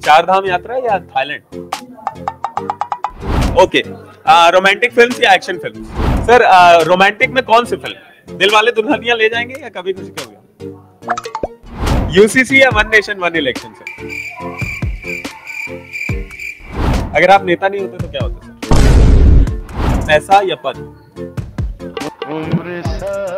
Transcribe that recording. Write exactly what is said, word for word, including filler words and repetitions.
चार धाम यात्रा या थाईलैंड? ओके, रोमांटिक फिल्म्स या एक्शन फिल्म्स? सर रोमांटिक में कौन सी फिल्म, दिल वाले दुल्हनिया ले जाएंगे या कभी खुशी कभी गम? यूसीसी या one nation one election? Sir अगर आप नेता नहीं होते तो क्या होता सर? पैसा या पद?